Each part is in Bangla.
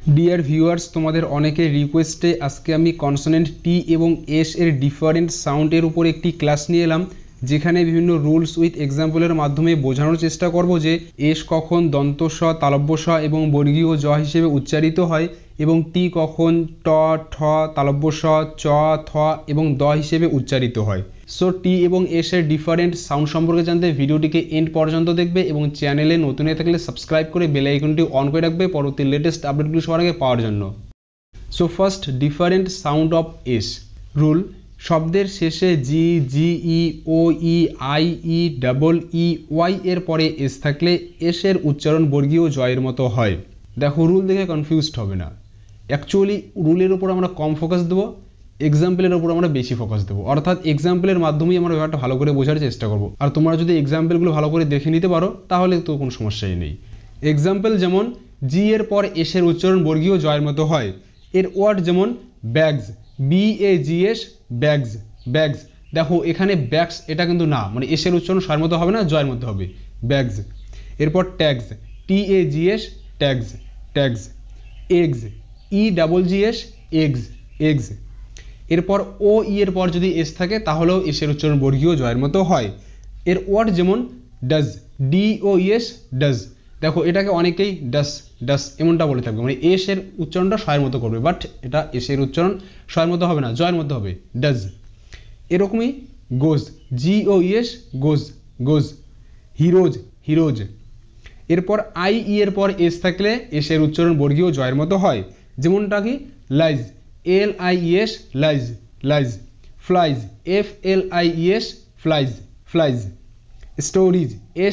ডিয়ার ভিউয়ার্স, তোমাদের অনেকের রিকোয়েস্টে আজকে আমি কনসোনেন্ট টি এবং এস এর ডিফারেন্ট সাউন্ডের উপর একটি ক্লাস নিয়ে এলাম, যেখানে বিভিন্ন রুলস উইথ এক্সাম্পলের মাধ্যমে বোঝানোর চেষ্টা করব যে এস কখন দন্ত স, তালব্য স এবং বর্গীয় জ হিসেবে উচ্চারিত হয় এবং টি কখন ট, ঠ, তালব্য স, চ, থ এবং দ হিসেবে উচ্চারিত হয়। সো টি এবং এস এর ডিফারেন্ট সাউন্ড সম্পর্কে জানতে ভিডিওটিকে এন্ড পর্যন্ত দেখবে এবং চ্যানেলে নতুন হয়ে থাকলে সাবস্ক্রাইব করে বেল আইকনটি অন করে রাখবে পরবর্তী লেটেস্ট আপডেটগুলো সবার আগে পাওয়ার জন্য। So first, different sound of S rule. শব্দের শেষে G, G E, O E, I E, double E, Y এর পরে এস থাকলে এস এর উচ্চারণ বর্গীয় জয়ের মতো হয়। দেখো, রুল দেখে কনফিউজড হবে না। অ্যাকচুয়ালি রুলের উপর আমরা কম ফোকাস দেবো, এক্সাম্পলের উপর আমরা বেশি ফোকাস দেবো। অর্থাৎ এক্সাম্পলের মাধ্যমেই আমরা ব্যাপারটা ভালো করে বোঝার চেষ্টা করব। আর তোমরা যদি এক্সাম্পলগুলো ভালো করে দেখে নিতে পারো তাহলে তো কোনো সমস্যাই নেই। এক্সাম্পল যেমন জি এর পর এসের উচ্চারণ বর্গীয় জয়ের মতো হয়। এর ওয়ার্ড যেমন ব্যাগস, BAGS, ব্যাগস, ব্যাগস। দেখো এখানে ব্যাগস এটা কিন্তু না, মানে এসের উচ্চারণ স্বয়ের মতো হবে না, জয়ের মধ্যে হবে, ব্যাগস। এরপর tags, TAGS, tags, tags. Eggs, EGGS, eggs, eggs. এরপর ও ই এর পর যদি এস থাকে তাহলেও এসের উচ্চারণ বর্গীয় জয়ের মতো হয়। এর ওয়ার্ড যেমন ডাজ, DOES, ডাজ। দেখো এটাকে অনেকেই ডাস, ডাস এমনটা বলে থাকবে, মানে এসের উচ্চারণটা স্বয়ের মতো করবে, বাট এটা এসের উচ্চারণ স্বয়ের মতো হবে না, জয়ের মধ্যে হবে, ডাজ। এরকমই goes, GOES, goes, goes. Heroes, heroes. এরপর আই ই এর পর এস থাকলে এসের উচ্চারণ বর্গীয় জয়ের মতো হয়, যেমনটা কি lies, LIES, lies, lies. Flies, FLIES, flies, flies. Stories,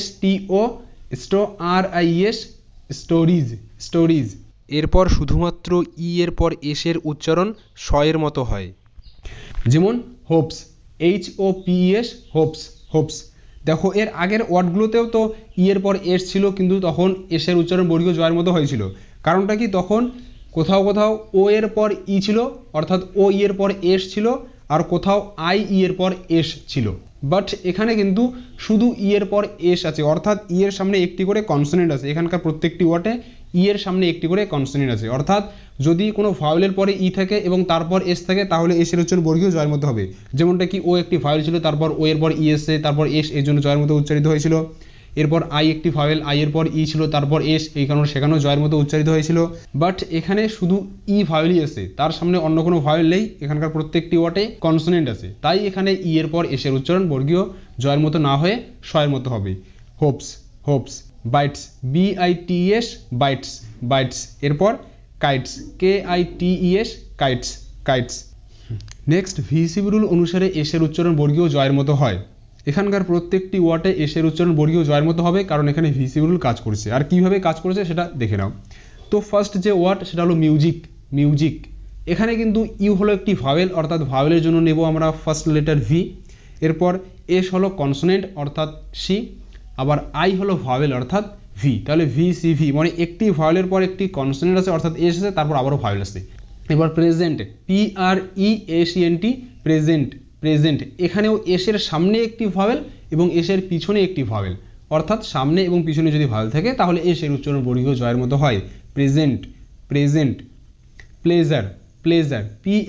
STORIES, stories, stories. এরপর শুধুমাত্র ই এর পর এসের উচ্চারণ শয়ের মতো হয়, যেমন হোপস, HOPES, হোপস, হোপস। দেখো এর আগের ওয়ার্ডগুলোতেও তো ই এর পর এস ছিল, কিন্তু তখন এসের উচ্চারণ বর্গীয় জয়ের মতো হয়েছিল। কারণটা কি, তখন কোথাও কোথাও ও এর পর ই ছিল, অর্থাৎ ও ই এর পর এস ছিল, আর কোথাও আই ই এর পর এস ছিল। বাট এখানে কিন্তু শুধু ই এর পর এস আছে, অর্থাৎ ই এর সামনে একটি করে কনসোনেন্ট আছে। এখানকার প্রত্যেকটি ওয়ার্ডে ই এর সামনে একটি করে কনসোনেন্ট আছে, অর্থাৎ যদি কোনো ভাওয়েলের পরে ই থাকে এবং তারপর এস থাকে তাহলে এসের উচ্চারণ বর্গীয় জয়ের মধ্যে হবে। যেমনটা কি ও একটি ভাওয়েল ছিল, তারপর ও এর পর ই এসে, তারপর এস, এই জন্য জয়ের মতো উচ্চারিত হয়েছিল। এরপর আই একটি ভাওয়েল, আই এর পর ই ছিল, তারপর এস, এই কারণে সেখানেও জয়ের মতো উচ্চারিত হয়েছিল। বাট এখানে শুধু ই ভাওয়েলই আছে, তার সামনে অন্য কোনো ভাওয়েল নেই, এখানকার প্রত্যেকটি ওয়ার্ডে কনসোনেন্ট আছে, তাই এখানে ই এর পর এসের উচ্চারণ বর্গীয় জয়ের মতো না হয়ে শয়ের মতো হবে। Hopes, hopes. Bites, BITES, bites, bites. এরপর kites, KITES, kites, kites. Next, VCV rule অনুসারে এসের উচ্চারণ বর্গীয় জয়ের মতো হয়। এখানকার প্রত্যেকটি ওয়ার্ডে এসের উচ্চারণ বর্গীয় জয়ের মতো হবে, কারণ এখানে ভিসিবি রুল কাজ করছে। আর কিভাবে কাজ করেছে সেটা দেখে নাও। তো ফার্স্ট যে ওয়ার্ড সেটা হলো মিউজিক, মিউজিক। এখানে কিন্তু ইউ হলো একটি ভাওয়েল, অর্থাৎ ভাওয়েলের জন্য নেব আমরা ফার্স্ট লেটার ভি। এরপর এস হলো কনসোনেন্ট অর্থাৎ সি, আবার আই হলো ভাওয়েল অর্থাৎ ভি, তাহলে VCV, মানে একটি ভাওয়েলের পর একটি কনসোনেন্ট আছে অর্থাৎ এস আছে, তারপর আবারও ভাওয়েল আছে। এবার প্রেজেন্ট, PREACENT, প্রেজেন্ট, প্রেজেন্ট। এখানেও এসের সামনে একটি ভাওয়েল এবং এসের পিছনে একটি ভাওয়েল, অর্থাৎ সামনে এবং পিছনে যদি ভাওয়েল থাকে তাহলে এসের উচ্চারণ বর্গীয় জয়ের মতো হয়, present, present. Pleasure, pleasure,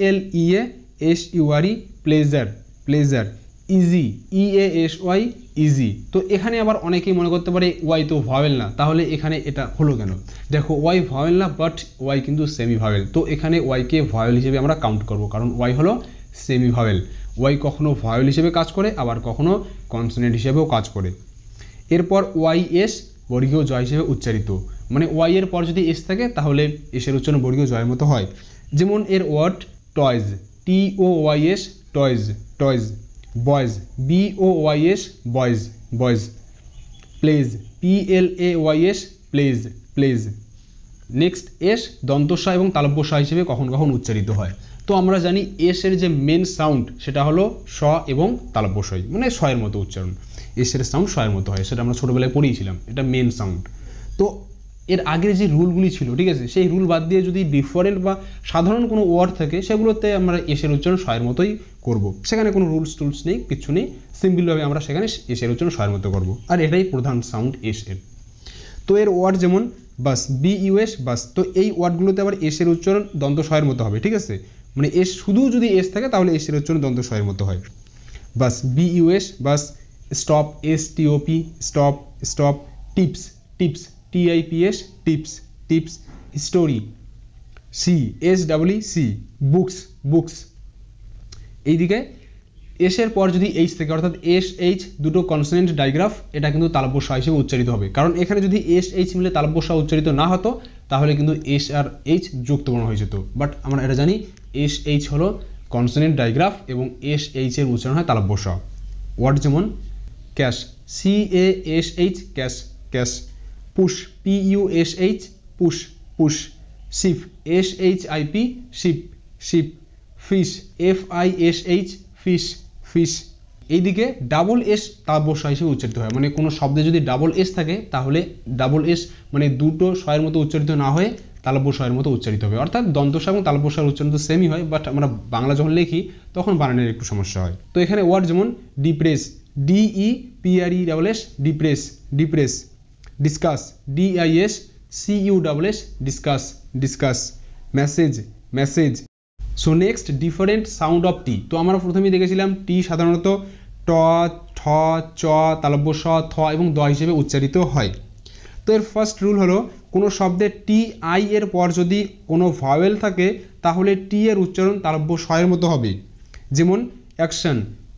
PLEASURE, pleasure, pleasure. Easy, EASY, easy. তো এখানে আবার অনেকেই মনে করতে পারে ওয়াই তো ভাওয়েল না, তাহলে এখানে এটা হলো কেন? দেখো ওয়াই ভাওয়েল না, বাট ওয়াই কিন্তু সেমি ভাওয়েল, তো এখানে ওয়াইকে ভাওয়েল হিসেবে আমরা কাউন্ট করব, কারণ ওয়াই হলো সেমি ভাওয়েল। ওয়াই কখনো ভাওয়েল হিসেবে কাজ করে, আবার কখনো কনসোনেন্ট হিসেবেও কাজ করে। এরপর OYS বর্গীয় জয় হিসেবে উচ্চারিত, মানে ওয়াই এর পর যদি এস থাকে তাহলে এসের উচ্চারণ বর্গীয় জয়ের মতো হয়। যেমন এর word toys, TOYS, toys, toys. Boys, BOYS, boys, boys. Plays, PLAYS, plays, plays. Next, S দন্তস্ব এবং তালব্যস্ব হিসেবে কখন কখন উচ্চারিত হয়। তো আমরা জানি এস এর যে মেন সাউন্ড সেটা হলো স এবং তালব্যস্ব, মানে শয়ের মতো উচ্চারণ। এসের সাউন্ড শয়ের মতো হয়, সেটা আমরা ছোটবেলায় পড়িয়েছিলাম, এটা মেন সাউন্ড। তো এর আগের যে রুলগুলি ছিল, ঠিক আছে, সেই রুল বাদ দিয়ে যদি ডিফারেন্ট বা সাধারণ কোনো ওয়ার্ড থাকে সেগুলোতে আমরা এসের উচ্চারণ শয়ের মতোই করব, সেখানে কোনো রুলস টুলস নেই, কিচ্ছু নেই, সিম্পলভাবে আমরা সেখানে এসের উচ্চারণ শয়ের মতো করব, আর এটাই প্রধান সাউন্ড এস এর। তো এর ওয়ার্ড যেমন বাস, BUS বাস। তো এই ওয়ার্ডগুলোতে আবার এস এর উচ্চারণ দন্ত স্বয়ের মতো হবে, ঠিক আছে, মানে এস শুধু যদি এস থাকে তাহলে এস এর উচ্চারণ দন্ত স্বয়ের মতো হয়। Bus, BUS bus. Stop, STOP stop, stop. Tips, tips, TIPS tips, tips. Story, CSEE books, books. এইদিকে এস এর পর যদি এইচ থেকে অর্থাৎ SH দুটো কনসোনেন্ট ডাইগ্রাফ, এটা কিন্তু তালব্য স হিসেবে উচ্চারিত হবে, কারণ এখানে যদি SH মিলে তালব্য স উচ্চারিত না হতো তাহলে কিন্তু এস আর এইচ যুক্তবর্ণ হয়ে যেত, বাট আমরা এটা জানি SH হলো কনসোনেন্ট ডাইগ্রাফ এবং SH এর উচ্চারণ হয় তালব্য স। ওয়ার্ড যেমন cash, CASH cash, cash. Push, PUSH push, push. Ship, SHIP ship, ship. Fish, FISH fish, fish. এইদিকে ডাবল এস তালব্য স হিসেবে উচ্চারিত হয়, মানে কোনো শব্দে যদি ডাবল এস থাকে তাহলে ডাবল এস মানে দুটো স্বয়ের মতো উচ্চারিত না হয়ে তালব্য স্বয়ের মতো উচ্চারিত হবে, অর্থাৎ দন্ত স এবং তালব্য স্বয়ের উচ্চারণ তো সেমই হয়, বাট আমরা বাংলা যখন লিখি তখন বানানের একটু সমস্যা হয়। তো এখানে ওয়ার্ড যেমন depress, DEPRESS depress, depress. Discuss, DISCUSS discuss, discuss. Message, message. So next different sound of T. তো আমরা প্রথমেই দেখেছিলাম টি সাধারণত ট, ঠ, চ, তালব্য স, থ এবং দ হিসেবে উচ্চারিত হয়। তো এর ফার্স্ট রুল হলো কোনো শব্দে TI এর পর যদি কোনো ভাওয়েল থাকে তাহলে টি এর উচ্চারণ তালব্য স এর মতো হবে। যেমন অ্যাকশন,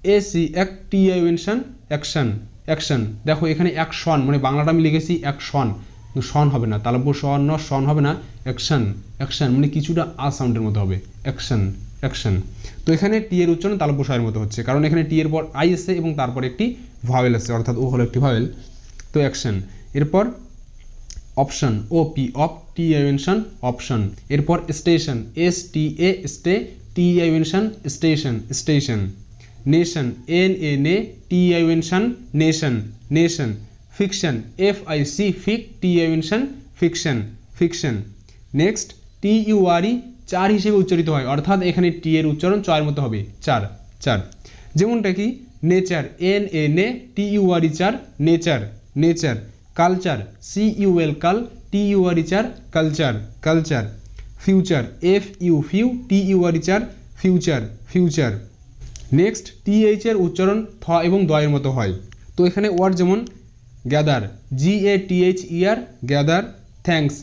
ACTION অ্যাকশন, অ্যাকশন। দেখো এখানে অ্যাকশন মানে বাংলাটা আমি লিখেছি অ্যাকশন, শন হবে না, তালব্য স ন শন হবে না, অ্যাকশন, অ্যাকশন মানে কিছুটা আ সাউন্ডের মতো হবে, অ্যাকশন, অ্যাকশন। তো এখানে টি এর উচ্চারণ তালব্য স এর মতো হচ্ছে, কারণ এখানে টি এর পর আই এসে এবং তারপর একটি ভাওয়েল আছে, অর্থাৎ ও হলো একটি ভাওয়েল। তো অ্যাকশন। এরপর option, OP op, TION option. এরপর station, STA sta, TION station, station. Nation, NANA TION nation, nation. Fiction, FIC fic, TION fiction, fiction. Next TURE ture হিসেবে উচ্চারিত হয়, অর্থাৎ এখানে টি এর উচ্চারণ চ এর মতো হবে, চার, চার। যেমনটা কি nature, NANA TURE ture, nature, nature. Culture, CUL cul, TURE ture, culture, culture. Future, FU fu, TURE ture, future, future. Next TH এর উচ্চারণ থ এবং দ এর মতো হয়। তো এখানে ওয়ার্ড যেমন gather, GATHER gather. Thanks,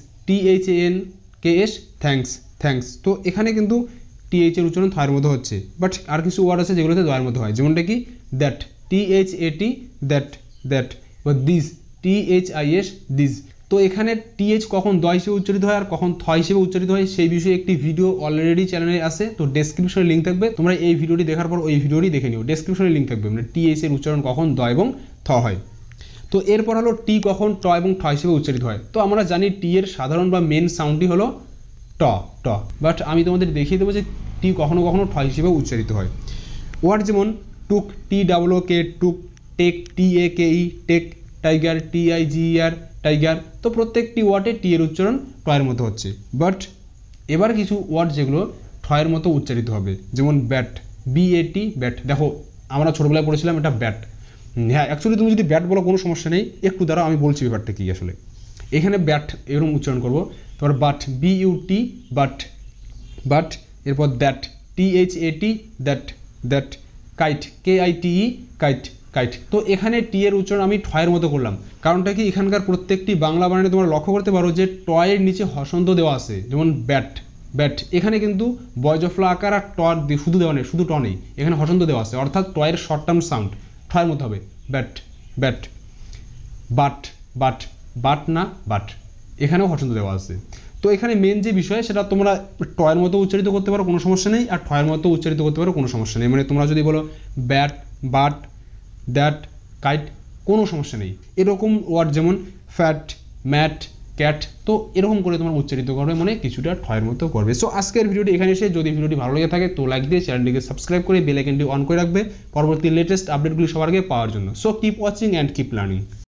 THANKS thanks, thanks. তো এখানে কিন্তু TH এর উচ্চারণ থ এর মতো হচ্ছে, বাট আর কিছু ওয়ার্ড আছে যেগুলোতে দ এর মতো হয়, যেমনটা কি দ্যাট, THAT দ্যাট, দ্যাট। বা দিস, THIS দিস। তো এখানে TH কখন দ হিসেবে উচ্চারিত হয় আর কখন থ হিসেবে উচ্চারিত হয় সেই বিষয়ে একটি ভিডিও অলরেডি চ্যানেলে আছে, তো ডেসক্রিপশনে লিঙ্ক থাকবে, তোমরা এই ভিডিওটি দেখার পর ওই ভিডিওটি দেখে নিও, ডেসক্রিপশনে লিঙ্ক থাকবে, মানে TH এর উচ্চারণ কখন দ এবং থ হয়। তো এরপর হলো টি কখন ট এবং ঠ হিসেবে উচ্চারিত হয়। তো আমরা জানি টি এর সাধারণ বা মেন সাউন্ডটি হলো ট, ট, বাট আমি তোমাদের দেখিয়ে দেবো যে টি কখনো কখনো ঠ হিসেবে উচ্চারিত হয়। ওয়ার্ড যেমন took, TOOK took. Take, TAKE take. Tiger, TIGER tiger. তো প্রত্যেকটি ওয়ার্ডে টি এর উচ্চারণ ট এর মতো হচ্ছে, বাট এবার কিছু ওয়ার্ড যেগুলো ঠ এর মতো উচ্চারিত হবে, যেমন ব্যাট, BAT ব্যাট। দেখো আমরা ছোটবেলায় পড়েছিলাম এটা ব্যাট, হ্যাঁ অ্যাকচুয়ালি তুমি যদি ব্যাট বলো কোনো সমস্যা নেই, একটু দ্বারা আমি বলছি ব্যাপারটা কি আসলে। এখানে ব্যাট এরকম উচ্চারণ করবো, তারপর বাট, BUT বাট, বাট। এরপর that, THAT that, that. Kite, KITE kite, kite. তো এখানে টি এর উচ্চারণ আমি ঠ এর মতো করলাম, কারণটা কি এখানকার প্রত্যেকটি বাংলা বানানে তোমরা লক্ষ্য করতে পারো যে ট এর নিচে হসন্ত দেওয়া আছে, যেমন ব্যাট, ব্যাট। এখানে কিন্তু বয়জফলা আকার আর ট শুধু দেওয়া নেই, শুধু ট নেই, এখানে হসন্ত দেওয়া আছে, অর্থাৎ ট এর শর্ট টার্ম সাউন্ড ঠ এর মতো হবে, bat, bat. But, but, but না বাট, এখানেও হসন্ত দেওয়া আছে। তো এখানে মেন যে বিষয় সেটা তোমরা ট এর মতো উচ্চারিত করতে পারো, কোনো সমস্যা নেই, আর ঠ এর মতো উচ্চারিত করতে পারো, কোনো সমস্যা নেই। মানে তোমরা যদি বলো ব্যাট, বাট, দ্যাট, কাইট, কোনো সমস্যা নেই। এরকম ওয়ার্ড যেমন ফ্যাট, ম্যাট, ক্যাট। তো এরকম করে তোমার উচ্চারিত করবে, মানে কিছুটা ঠ এর মতো করবে। সো আজকের ভিডিওটি এখানে এসে, যদি ভিডিওটি ভালো লেগে থাকে তো লাইক দিয়ে চ্যানেলটিকে সাবস্ক্রাইব করে বেল আইকনটি অন করে রাখবে পরবর্তী লেটেস্ট আপডেটগুলি সবার আগে পাওয়ার জন্য। So keep watching and keep learning.